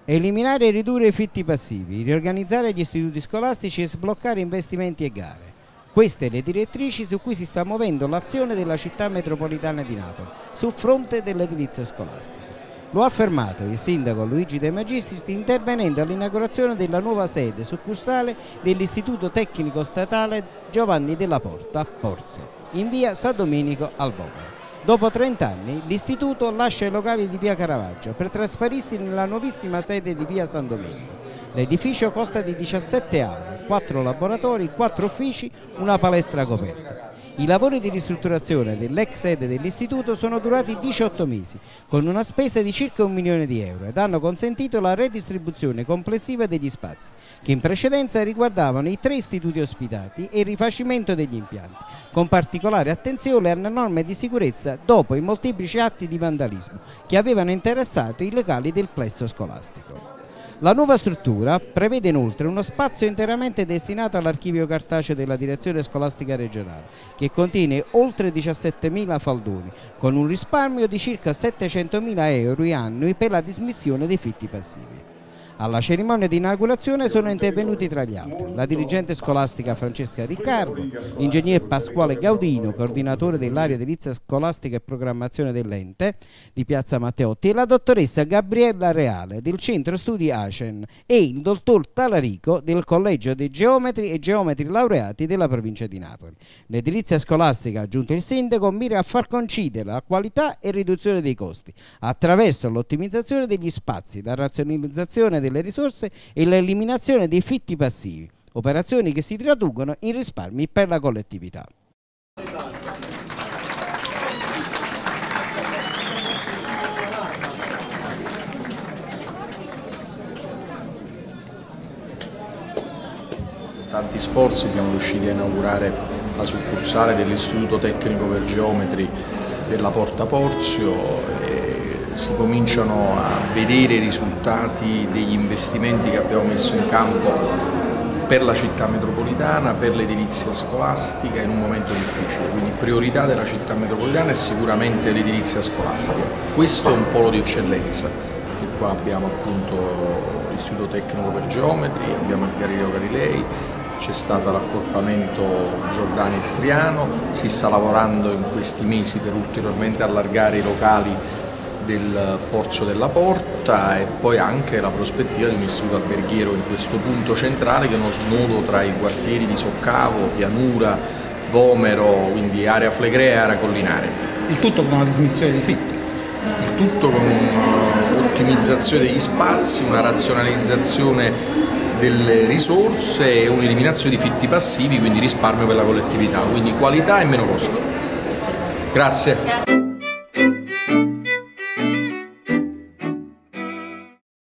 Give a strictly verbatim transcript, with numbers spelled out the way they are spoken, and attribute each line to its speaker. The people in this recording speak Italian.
Speaker 1: Eliminare e ridurre i fitti passivi, riorganizzare gli istituti scolastici e sbloccare investimenti e gare. Queste le direttrici su cui si sta muovendo l'azione della città metropolitana di Napoli sul fronte dell'edilizia scolastica. Lo ha affermato il sindaco Luigi De Magistris intervenendo all'inaugurazione della nuova sede succursale dell'Istituto Tecnico Statale Giovanni della Porta a Porzio, in via San Domenico al Vomero. Dopo trenta anni l'istituto lascia i locali di via Caravaggio per trasferirsi nella nuovissima sede di via San Domenico. L'edificio consta di diciassette aule, quattro laboratori, quattro uffici, una palestra coperta. I lavori di ristrutturazione dell'ex sede dell'istituto sono durati diciotto mesi, con una spesa di circa un milione di euro ed hanno consentito la redistribuzione complessiva degli spazi, che in precedenza riguardavano i tre istituti ospitati e il rifacimento degli impianti, con particolare attenzione alle norme di sicurezza dopo i molteplici atti di vandalismo che avevano interessato i locali del plesso scolastico. La nuova struttura prevede inoltre uno spazio interamente destinato all'archivio cartaceo della direzione scolastica regionale, che contiene oltre diciassettemila faldoni, con un risparmio di circa settecentomila euro annui per la dismissione dei fitti passivi. Alla cerimonia di inaugurazione sono intervenuti tra gli altri la dirigente scolastica Francesca Riccardo, l'ingegner Pasquale Gaudino, coordinatore dell'area edilizia scolastica e programmazione dell'ente di Piazza Matteotti, e la dottoressa Gabriella Reale del centro studi Acen e il dottor Talarico del collegio dei geometri e geometri laureati della provincia di Napoli. L'edilizia scolastica, ha aggiunto il sindaco, mira a far coincidere la qualità e riduzione dei costi attraverso l'ottimizzazione degli spazi, la razionalizzazione delle risorse e l'eliminazione dei fitti passivi, operazioni che si traducono in risparmi per la collettività.
Speaker 2: Tanti sforzi siamo riusciti a inaugurare la succursale dell'Istituto Tecnico per Geometri della Porta Porzio e si cominciano a vedere i risultati degli investimenti che abbiamo messo in campo per la città metropolitana, per l'edilizia scolastica in un momento difficile. Quindi priorità della città metropolitana è sicuramente l'edilizia scolastica. Questo è un polo di eccellenza, che qua abbiamo appunto l'Istituto Tecnico per Geometri, abbiamo il Galileo Galilei, c'è stato l'accorpamento Giordani-Striano, si sta lavorando in questi mesi per ulteriormente allargare i locali del Porzio della Porta e poi anche la prospettiva di un istituto alberghiero in questo punto centrale che è uno snodo tra i quartieri di Soccavo, Pianura, Vomero, quindi area flegrea e area collinare.
Speaker 3: Il tutto con una dismissione dei fitti?
Speaker 2: Il tutto con un'ottimizzazione degli spazi, una razionalizzazione delle risorse e un'eliminazione di fitti passivi, quindi risparmio per la collettività, quindi qualità e meno costo. Grazie.